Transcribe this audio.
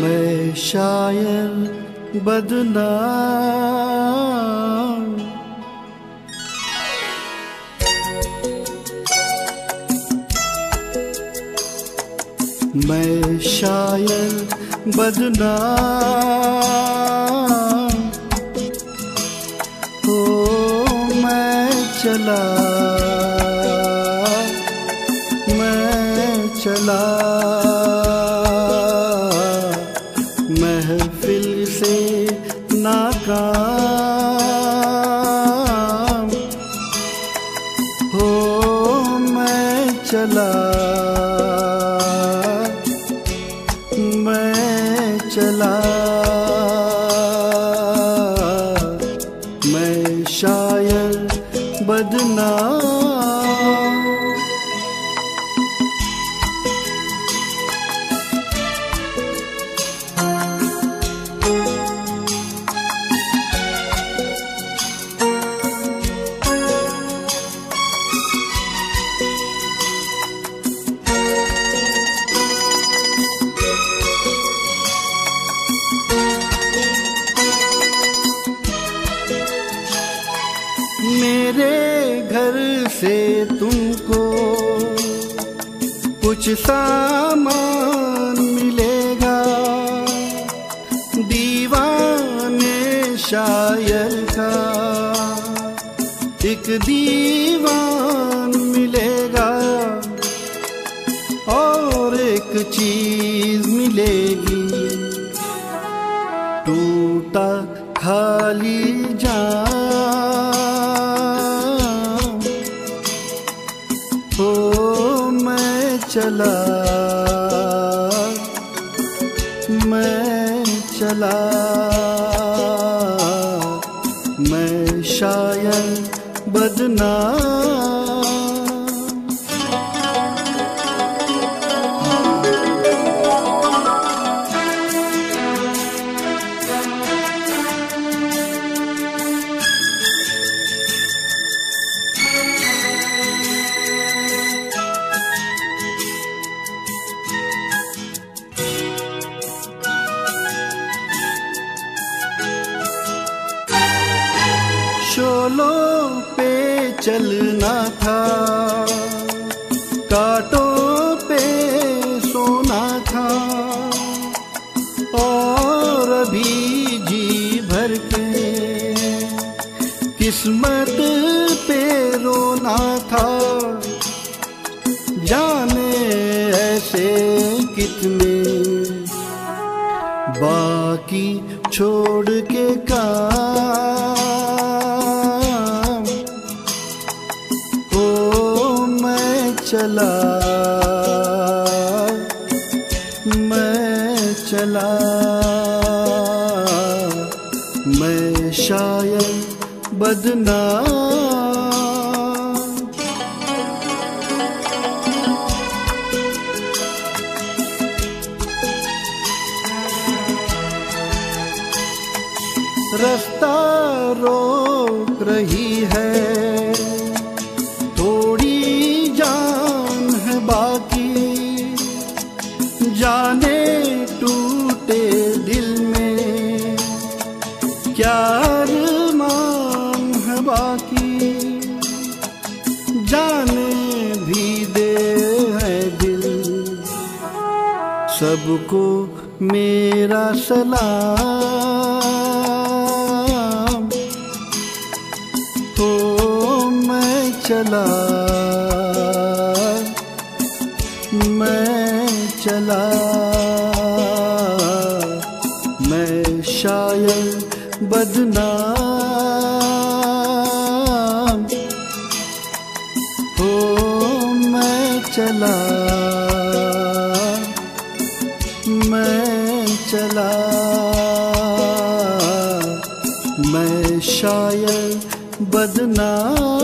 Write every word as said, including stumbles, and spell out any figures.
मैं शायर बदनाम। मैं शायर बदनाम, ओ मैं चला मैं चला महफिल से नाकाम, हो मैं चला मैं चला मैं शायर बदनाम। मेरे घर से तुमको कुछ सामान मिलेगा, दीवाने शायर का एक दीवान मिलेगा, और एक चीज मिलेगी, टूटा खाली जाम, हो मैं चला मैं चला मैं शायर बदनाम। शोलों पे चलना था, कांटों पे सोना था, और अभी जी भर के किस्मत पे रोना था। जाने ऐसे कितने बाकी छोड़ के काम, हो मैं चला मैं चला मैं शायर बदनाम। रास्ता रोक रही है, थोड़ी जान है बाकी, जाने टूटे दिल में क्या अरमान है बाकी, जाने भी दे है दिल, सबको मेरा सलाम, हो मैं चला मैं चला मैं शायर बदनाम, हो मैं चला मैं चला मैं शायर बदनाम।